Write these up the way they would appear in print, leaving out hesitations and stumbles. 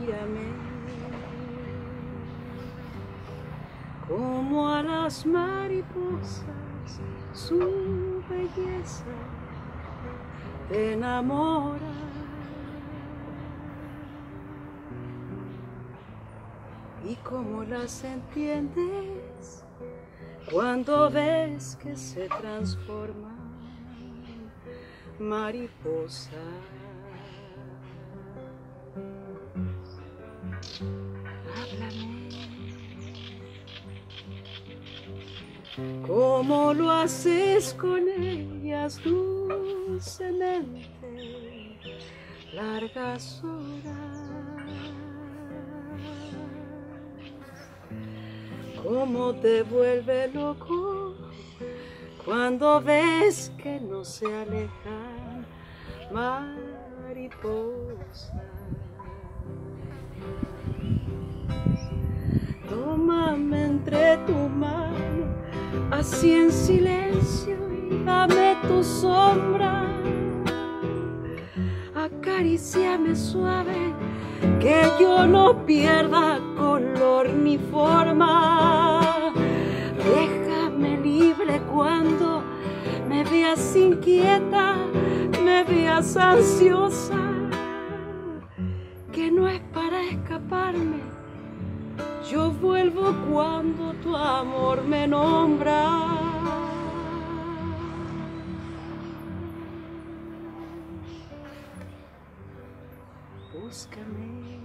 mírame, como a las mariposas su belleza te enamora. Y cómo las entiendes cuando ves que se transforman mariposas. Háblame, cómo lo haces con ellas dulcemente, largas horas. Cómo te vuelve loco cuando ves que no se alejan mariposas. Tómame entre tu mano, así en silencio, y dame tu sombra. Acaríciame suave, que yo no pierda color ni forma. Déjame libre cuando me veas inquieta, me veas ansiosa, que no es para escaparme. Yo vuelvo cuando tu amor me nombra. Búscame,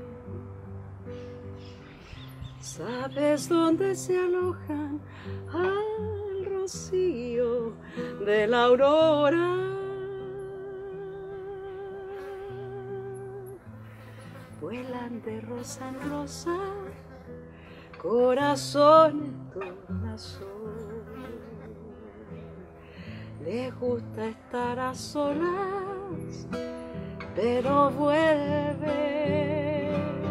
¿sabes dónde se alojan al rocío de la aurora? Vuelan de rosa en rosa, corazones tornasol. Les gusta estar a solas, pero vuelve.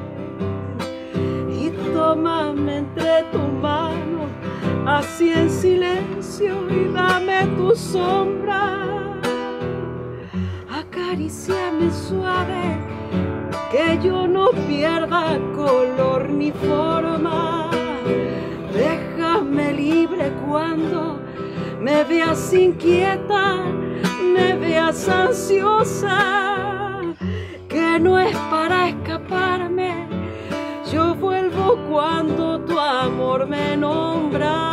Y tómame entre tu mano, así en silencio, y dame tu sombra. Acaríciame suave, que yo no pierda color ni forma. Déjame libre cuando me veas inquieta, me veas ansiosa, que no es para escaparme. Yo vuelvo cuando tu amor me nombra.